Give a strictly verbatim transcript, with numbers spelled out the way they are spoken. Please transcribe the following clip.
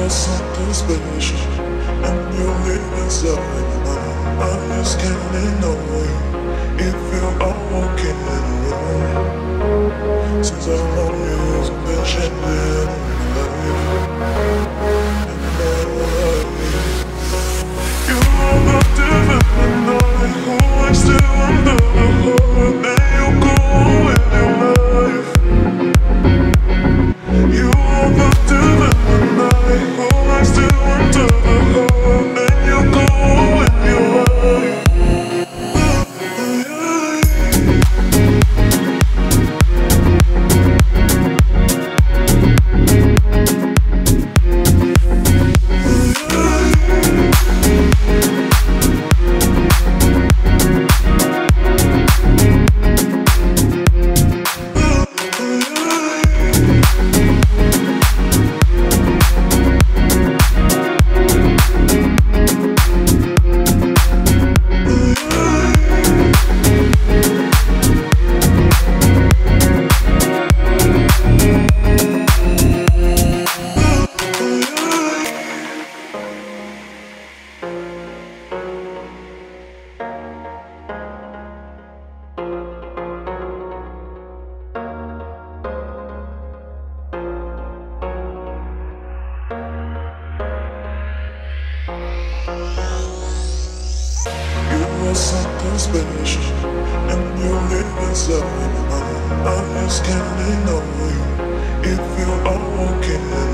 are something special, and you live inside my mind. I just can't ignore you if you're all walking in the room. Since I know you've been changing my life, and I love you. You are the divine night who likes to under the hood. Then you go with your life. You are the divine night who likes to under the hood. Then you go with your life. You are something special, and you live inside my mind. I just can't ignore you if you're all walking.